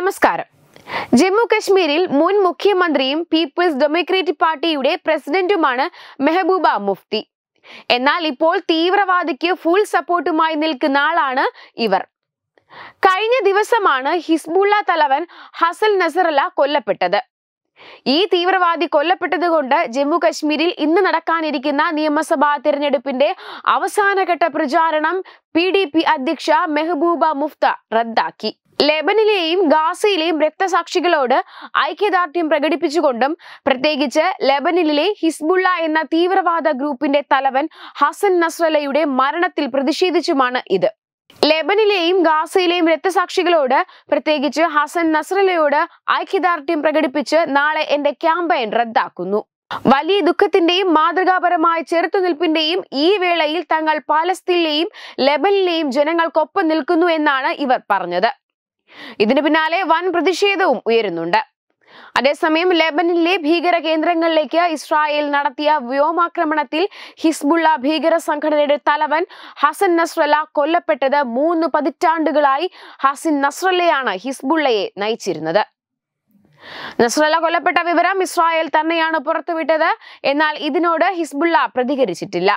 നമസ്കാരം. ജമ്മു കശ്മീരിൽ മുൻ മുഖ്യമന്ത്രിയും പീപ്പിൾസ് ഡെമോക്രാറ്റിക് പാർട്ടിയുടെ പ്രസിഡന്റുമാണ് മെഹബൂബ മുഫ്തി. എന്നാൽ ഇപ്പോൾ തീവ്രവാദിക്ക് ഫുൾ സപ്പോർട്ടുമായി നിൽക്കുന്ന ആളാണ് ഇവർ. കഴിഞ്ഞ ദിവസമാണ് ഹിസ്ബുള്ള തലവൻ ഹസൻ നസറല്ല കൊല്ലപ്പെട്ടത്. ഈ തീവ്രവാദി കൊല്ലപ്പെട്ടതുകൊണ്ട് ജമ്മു കശ്മീരിൽ ഇന്ന് നടക്കാനിരിക്കുന്ന നിയമസഭാ തിരഞ്ഞെടുപ്പിന്റെ അവസാനഘട്ട പ്രചാരണം PDP അധ്യക്ഷ മെഹബൂബ മുഫ്തി റദ്ദാക്കി. ലെബനിലെയും ഗാസയിലെയും രക്തസാക്ഷികളോട് ഐക്യദാർഢ്യം പ്രകടിപ്പിച്ചുകൊണ്ടും പ്രത്യേകിച്ച് ലെബനിലെ ഹിസ്ബുള്ള എന്ന തീവ്രവാദ ഗ്രൂപ്പിന്റെ തലവൻ ഹസൻ നസ്രല്ലയുടെ മരണത്തിൽ പ്രതിഷേധിച്ചുമാണ് ഇത്. ലെബനിലെയും ഗാസയിലെയും രക്തസാക്ഷികളോട് പ്രത്യേകിച്ച് ഹസൻ നസ്രല്ലയോട് ഐക്യദാർഢ്യം പ്രകടിപ്പിച്ച് നാളെ എന്റെ ക്യാമ്പയിൻ റദ്ദാക്കുന്നു. വലിയ ദുഃഖത്തിന്റെയും മാതൃകാപരമായ ചെറുത്തുനിൽപ്പിന്റെയും ഈ വേളയിൽ തങ്ങൾ പാലസ്തീനിലെയും ലെബനിലെയും ജനങ്ങൾക്കൊപ്പം നിൽക്കുന്നു എന്നാണ് ഇവർ പറഞ്ഞത്. ഇതിനു പിന്നാലെ വൻ പ്രതിഷേധവും ഉയരുന്നുണ്ട്. അതേസമയം ലെബനിലെ ഭീകര കേന്ദ്രങ്ങളിലേക്ക് ഇസ്രായേൽ നടത്തിയ വ്യോമാക്രമണത്തിൽ ഹിസ്ബുള്ള ഭീകര സംഘടനയുടെ തലവൻ ഹസൻ നസ്രല്ല കൊല്ലപ്പെട്ടത് 3 പതിറ്റാണ്ടുകളായി ഹസൻ നസ്രല്ലയാണ് ഹിസ്ബുള്ളയെ നയിച്ചിരുന്നത്. നസ്രല്ല കൊല്ലപ്പെട്ട വിവരം ഇസ്രായേൽ തന്നെയാണ് പുറത്തുവിട്ടത്. എന്നാൽ ഇതിനോട് ഹിസ്ബുള്ള പ്രതികരിച്ചിട്ടില്ല.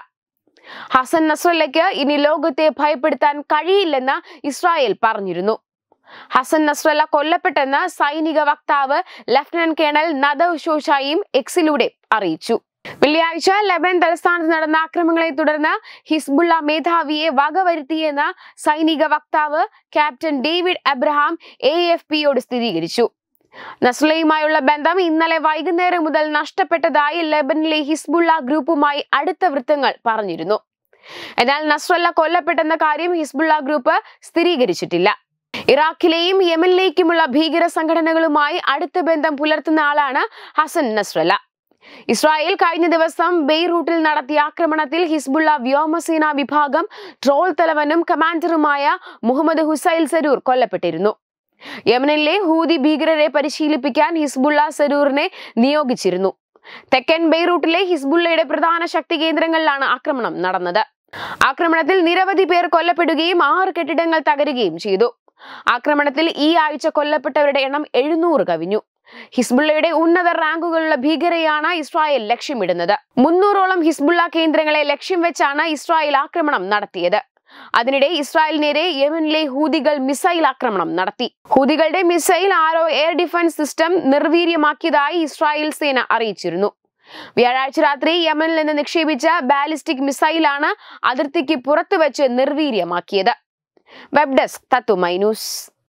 ഹസൻ നസ്രല്ലയ്ക്ക് ഇനി ലോകത്തെ ഭയപ്പെടുത്താൻ കഴിയില്ലെന്ന് ഇസ്രായേൽ പറഞ്ഞിരുന്നു. ഹസൻ നസ്രല്ല കൊല്ലപ്പെട്ടെന്ന് സൈനിക വക്താവ് ലഫ്റ്റനന്റ് കേണൽ നദവ് ഷോഷായിയും എക്സിലൂടെ അറിയിച്ചു. വെള്ളിയാഴ്ച ലെബനൻ തലസ്ഥാനത്ത് നടന്ന ആക്രമണങ്ങളെ തുടർന്ന് ഹിസ്ബുള്ള മേധാവിയെ വകവരുത്തിയെന്ന് സൈനിക വക്താവ് ക്യാപ്റ്റൻ ഡേവിഡ് അബ്രഹാം AFPയോട് സ്ഥിരീകരിച്ചു. നസ്രല്ലയുമായുള്ള ബന്ധം ഇന്നലെ വൈകുന്നേരം മുതൽ നഷ്ടപ്പെട്ടതായി ലെബനിലെ ഹിസ്ബുള്ള ഗ്രൂപ്പുമായി അടുത്ത വൃത്തങ്ങൾ പറഞ്ഞിരുന്നു. എന്നാൽ നസ്രല്ല കൊല്ലപ്പെട്ടെന്ന കാര്യം ഹിസ്ബുള്ള ഗ്രൂപ്പ് സ്ഥിരീകരിച്ചിട്ടില്ല. ഇറാഖിലെയും യമനിലേക്കുമുള്ള ഭീകര സംഘടനകളുമായി അടുത്ത ബന്ധം പുലർത്തുന്ന ആളാണ് ഹസൻ നസ്രല്ല. ഇസ്രായേൽ കഴിഞ്ഞ ദിവസം ബെയ്റൂട്ടിൽ നടത്തിയ ആക്രമണത്തിൽ ഹിസ്ബുള്ള വ്യോമസേനാ വിഭാഗം ട്രോൾ തലവനും കമാൻഡറുമായ മുഹമ്മദ് ഹുസൈൽ സരൂർ കൊല്ലപ്പെട്ടിരുന്നു. യമനിലെ ഹൂതി ഭീകരരെ പരിശീലിപ്പിക്കാൻ ഹിസ്ബുള്ള സരൂറിനെ നിയോഗിച്ചിരുന്നു. തെക്കൻ ബെയ്റൂട്ടിലെ ഹിസ്ബുള്ളയുടെ പ്രധാന ശക്തി കേന്ദ്രങ്ങളിലാണ് ആക്രമണം നടന്നത്. ആക്രമണത്തിൽ നിരവധി പേർ കൊല്ലപ്പെടുകയും 6 കെട്ടിടങ്ങൾ തകരുകയും ചെയ്തു. ആക്രമണത്തിൽ ഈ ആഴ്ച കൊല്ലപ്പെട്ടവരുടെ എണ്ണം 700 കവിഞ്ഞു. ഹിസ്ബുള്ളയുടെ ഉന്നത റാങ്കുകളുള്ള ഭീകരരെയാണ് ഇസ്രായേൽ ലക്ഷ്യമിടുന്നത്. 300ഓളം ഹിസ്ബുള്ള കേന്ദ്രങ്ങളെ ലക്ഷ്യം വെച്ചാണ് ഇസ്രായേൽ ആക്രമണം നടത്തിയത്. അതിനിടെ ഇസ്രായേൽ നേരെ യമനിലെ ഹൂതികൾ മിസൈൽ ആക്രമണം നടത്തി. ഹൂതികളുടെ missile Arrow air defence system നിർവീര്യമാക്കിയതായി ഇസ്രായേൽ സേന അറിയിച്ചിരുന്നു. വ്യാഴാഴ്ച രാത്രി യമനിൽ നിന്ന് നിക്ഷേപിച്ച ബാലിസ്റ്റിക് മിസൈലാണ് അതിർത്തിക്ക് പുറത്തു വെച്ച് നിർവീര്യമാക്കിയത്. വെബ് ഡെസ്ക് തത്തുമൈ news.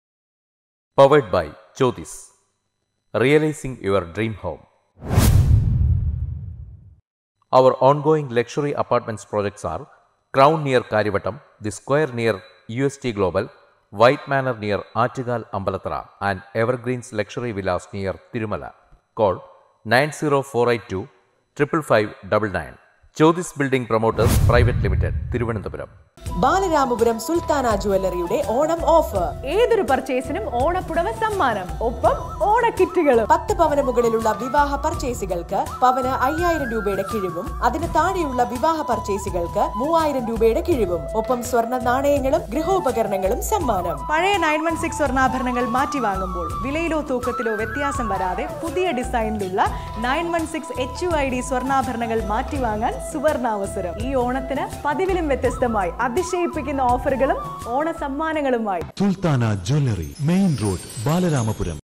Powered by Jyotis. Realizing your dream home. Our ongoing luxury apartments projects are Crown near Karivattam, The Square near UST Global, White Manor near Aattugal Ambalathara, and Evergreens Luxury Villas near Tirumala. Call 90482 55599. Jyotis Building Promoters Private Limited, Thiruvananthapuram. Balaramapuram Sultana ജ്വല്ലറിയുടെ Onam offer. ഏതൊരു പർച്ചേസിനും ഓണപ്പുടവ സമ്മാനം, ഒപ്പം ഓണക്കിറ്റുകളും. 10 പവന് മുകളിലുള്ള വിവാഹ പർച്ചേസുകൾക്ക് പവന് 5000 രൂപയുടെ കിഴിവും, അതിന് താഴെയുള്ള വിവാഹ പർച്ചേസുകൾക്ക് 3000 രൂപയുടെ കിഴിവും, ഒപ്പം സ്വർണ്ണ നാണയങ്ങളും ഗൃഹോപകരണങ്ങളും സമ്മാനം. പഴയ 916 സ്വർണ്ണാഭരണങ്ങൾ മാറ്റി വാങ്ങുമ്പോൾ വിലയിലോ തൂക്കത്തിലോ വ്യത്യാസം വരാതെ പുതിയ ഡിസൈനിലുള്ള 916 HUID സ്വർണ്ണാഭരണങ്ങൾ മാറ്റി വാങ്ങാൻ സുവർണാവസരം. ഈ ഓണത്തിന് പതിവിലും വ്യത്യസ്തമായി അതിശയിപ്പിക്കുന്ന ഓഫറുകളും ഓണ സമ്മാനങ്ങളുമായി Sultana jewellery, main road, Balaramapuram.